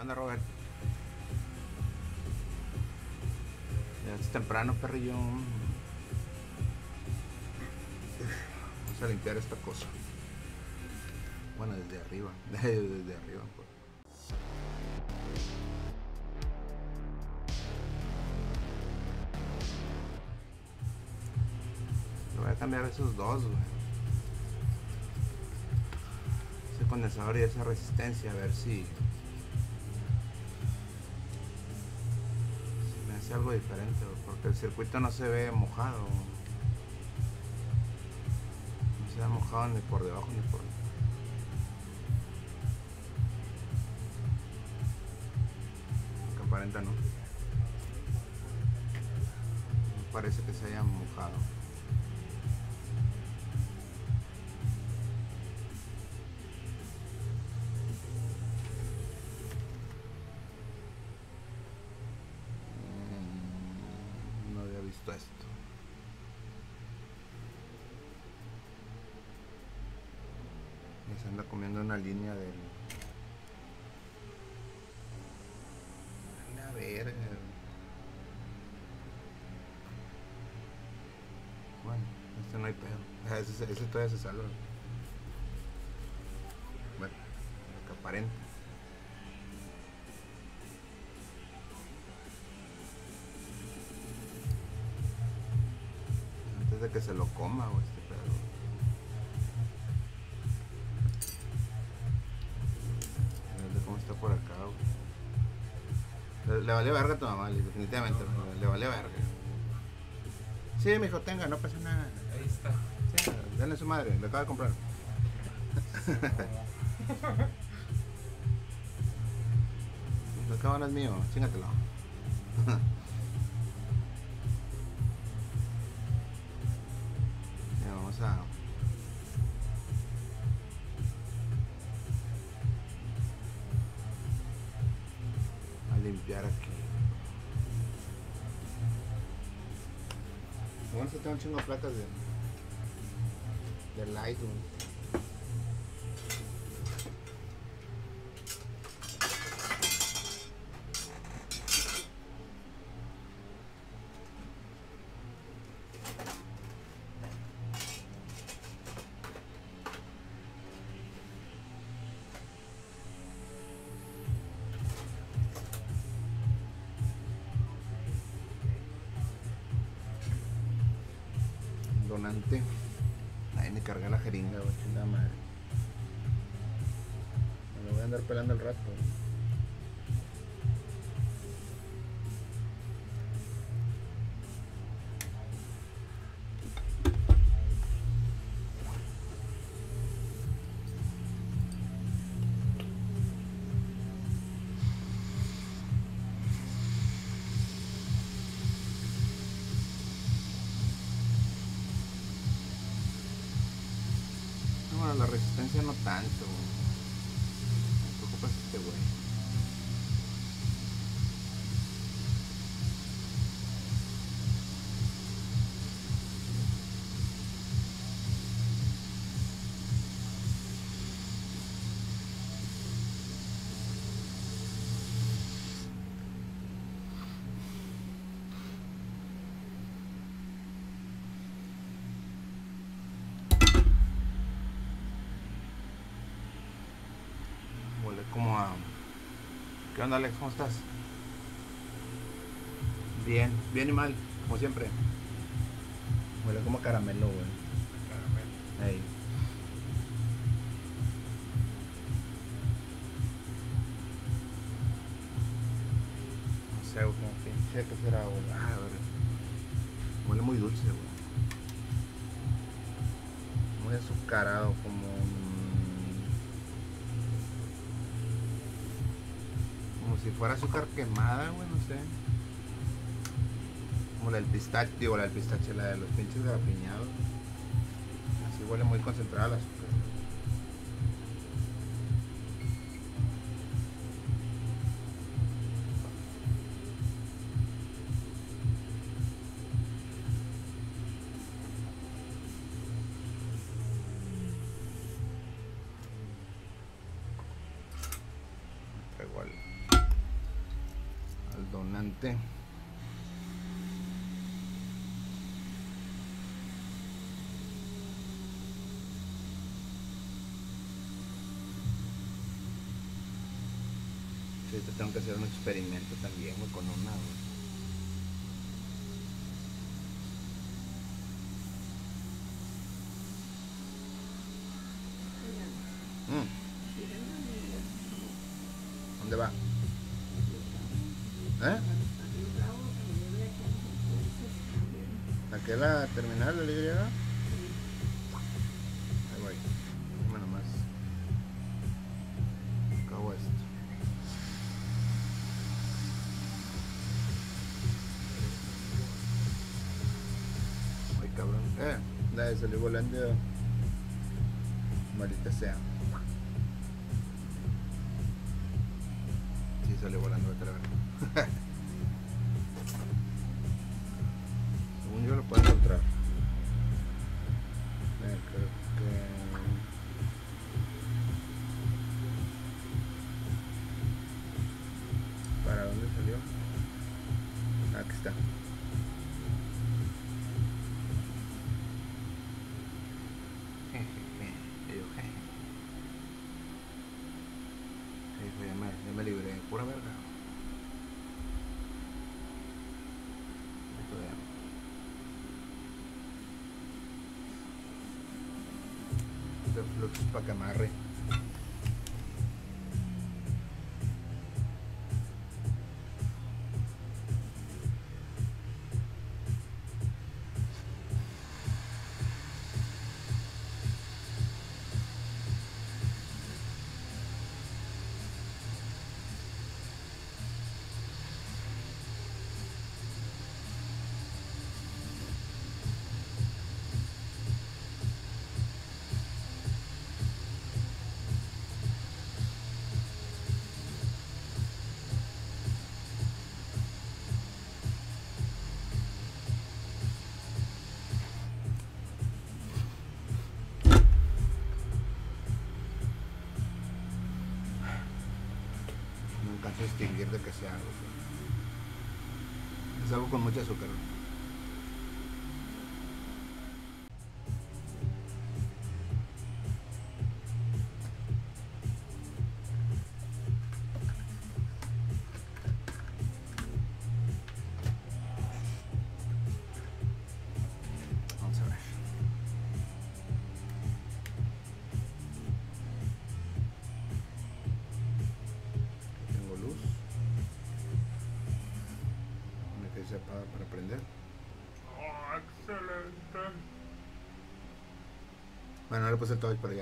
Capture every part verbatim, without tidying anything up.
Anda, Robert. Ya es temprano, perrillo. Vamos a limpiar esta cosa. Bueno, desde arriba. Desde arriba, pues. Le voy a cambiar esos dos, güey. Ese condensador y esa resistencia, a ver si, si me hace algo diferente, güey, porque el circuito no se ve mojado. No se ve mojado ni por debajo ni por... Que aparenta no. No parece que se haya mojado. Visto esto, y se anda comiendo una línea del a ver, bueno, este no hay pedo, ese, ese todavía se salva, bueno, lo que aparenta. De que se lo coma o este pedo. A ver cómo está por acá, le, le vale verga a tu mamá, definitivamente. No, no. Le, le vale verga. Sí, mijo, tenga, no pasa nada. Ahí está. Sí, denle a su madre, le acaba de comprar. El cabrón es mío, chingatelo. Vamos a a limpiar aquí. Bueno, se tengo un chingo de placas de de light, güey. Donante. Ahí me cargué la jeringa, güey, chingada madre. Me lo voy a andar pelando el rato. Bueno, la resistencia no tanto, güey. Me preocupa este güey. Huele como a... ¿Qué onda, Alex? ¿Cómo estás? Bien, bien y mal, como siempre. Huele como a caramelo, güey. Caramelo. Ey. No sé, güey, como pinche, ¿qué será, güey? Ah, a ver. Huele muy dulce, güey. Muy azucarado, como... Como si fuera azúcar quemada, güey, no sé. Como la del pistache, digo, la del pistache, la de los pinches garapiñados. Así huele muy concentrada el azúcar. Igual. al donante. Sí, te tengo que hacer un experimento también, güey, con una, güey. Mm. ¿Dónde va? ¿Eh? ¿Aquí es la terminal de la Y? Ahí voy. Dime nomás. Acabo esto. Ay, cabrón. Eh, la de salir volando. Maldita sea. Sí, salió volando, vete a la verga. Según yo lo puedo encontrar. Eh, creo que... ¿Para dónde salió? Aquí está. Ya me, ya me libré, pura verga. Este flux para que amarre. Distinguir de que sea algo. Es algo con mucho azúcar. Vamos a ver. Tengo luz. Una que se apaga para prender. Oh, excelente. Bueno, ahora le puse el touch por allá.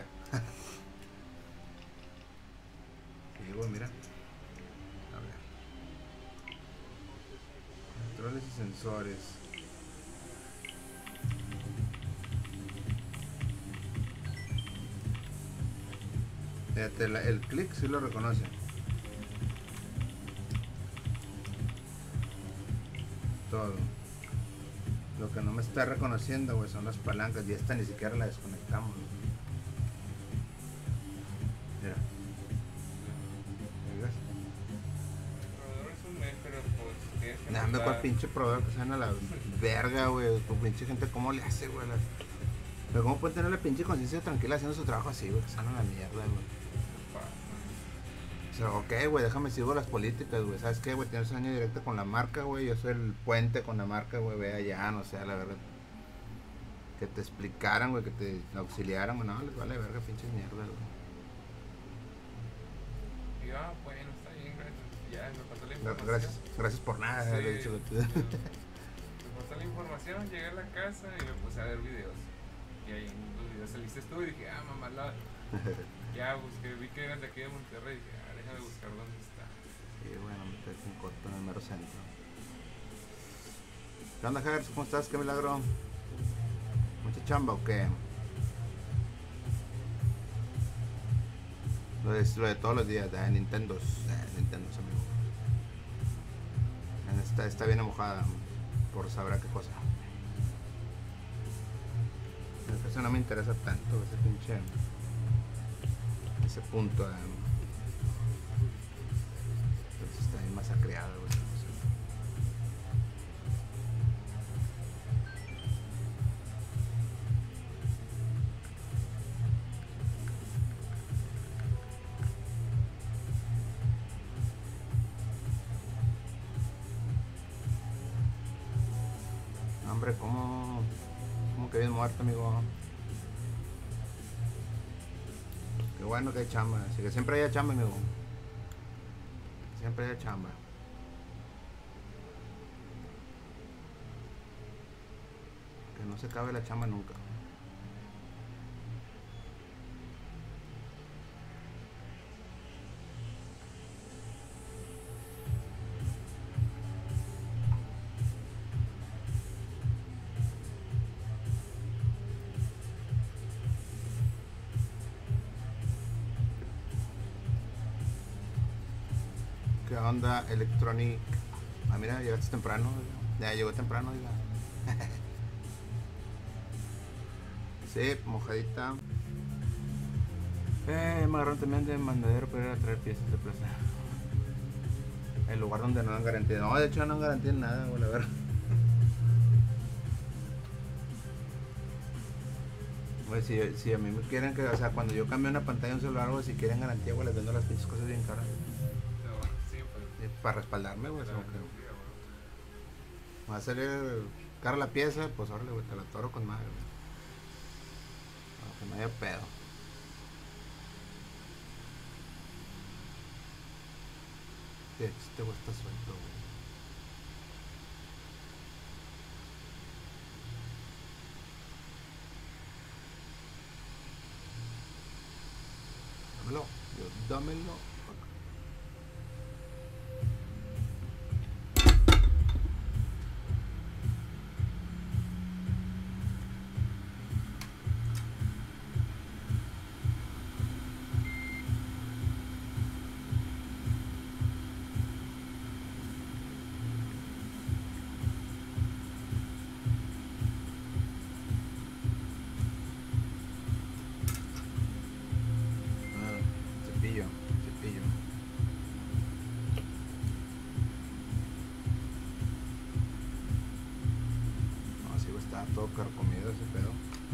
Y bueno, mira. A ver. Controles y sensores. Fíjate, la- el clic sí lo reconoce. Todo. Lo que no me está reconociendo, güey, son las palancas. Y esta ni siquiera la desconectamos. Mira. ¿Ves? Proveedor es un mes, pero pues tienes que Dame montar- cuál pinche proveedor que sean a la verga, güey. Tu pinche gente, ¿cómo le hace, güey? Las- Pero ¿cómo pueden tener la pinche conciencia tranquila haciendo su trabajo así, güey? Que sean a la mierda, güey. O sea, ok, güey, déjame sigo las políticas, güey. ¿Sabes qué, güey? Tienes año directo con la marca, güey. Yo soy el puente con la marca, güey. Ve allá, no sé, la verdad. Que te explicaran, güey, que te auxiliaran, güey. No, les vale verga, pinches mierdas, güey. Y yo, ah, bueno, está bien, gracias. Ya me pasó la No, información. Gracias, gracias por nada, Sí, le he dicho, güey. me pasó la información, llegué a la casa y me puse a ver videos. Y ahí en los videos saliste tú y dije, ah, mamá, la... ya busqué, vi que eras de aquí de Monterrey y dije, ah, déjame buscar dónde está. Sí, bueno, me quedé sin corto en el mero centro. ¿Qué onda, Gers? ¿Cómo estás? ¿Qué milagro? ¿Mucha chamba o qué? Lo de, lo de todos los días, de Nintendo. Eh, Nintendo, amigo. Está, está bien mojada por sabrá qué cosa. Eso no me interesa tanto, ese pinche. Ese punto. Eh. Entonces está bien masacreado, güey. hombre, ¿cómo? ¿Cómo que bien muerto, amigo? Qué bueno que hay chamba. Así que siempre hay chamba, amigo. Siempre hay chamba. Que no se acabe la chamba nunca. ¿Qué onda, Electronic? Ah, mira, llegaste temprano. Ya llegó temprano, diga. Sí, mojadita. Eh, me agarraron también de mandadero para ir a traer piezas de plaza. El lugar donde no dan garantía. No, de hecho no dan garantía en nada, güey, a ver. Güey, si, si a mí me quieren que, o sea, cuando yo cambio una pantalla de un celular, güey, si quieren garantía, güey, les vendo las pinches cosas bien caras. Sí, pues. Para respaldarme, güey. Claro, Como que sí, güey. va a salir cara la pieza, pues órale, güey, te la toro con madre, güey. No, que no haya pedo. Sí, este güey está suelto, güey. Dámelo, yo, dámelo. Ah, cepillo, cepillo. No, sí, güey, está todo carcomido ese pedo.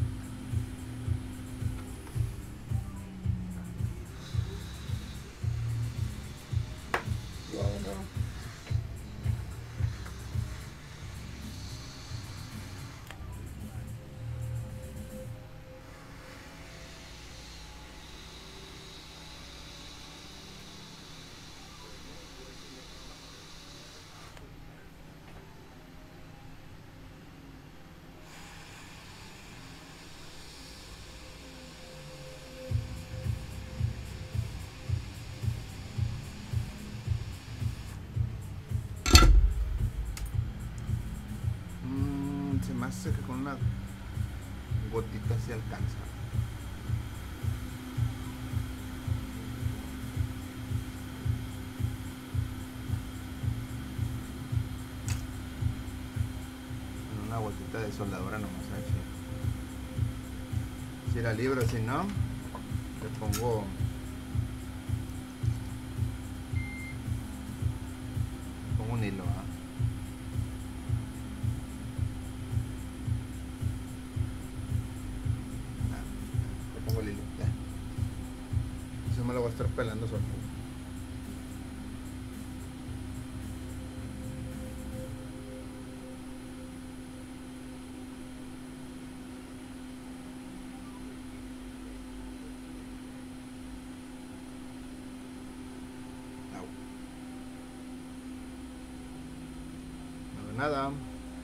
Mm, se me hace que con una gotita se alcanza. Con una gotita de soldadura nomás, ¿sabes? Si la libro, si no, le pongo pongo un hilo, ¿ah? Ah, le pongo el hilo, ya. Eso me lo voy a estar pelando solo. Au. No veo nada.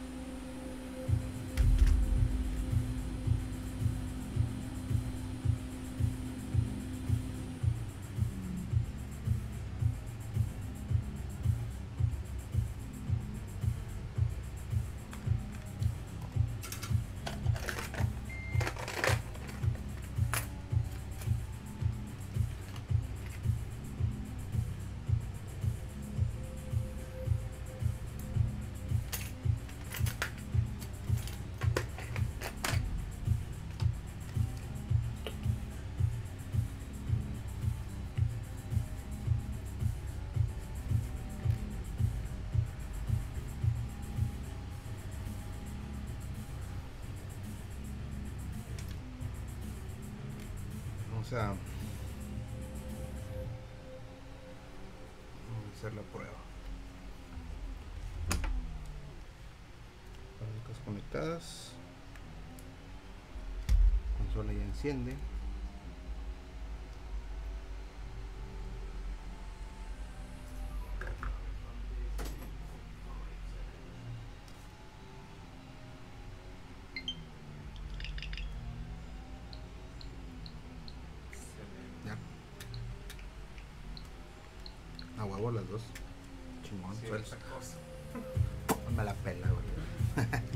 Vamos a, vamos a hacer la prueba. Todas conectadas. Consola ya enciende. Ya. A huevo las dos. Chingón, Sí, suelta. esa cosa. Me la pela, güey.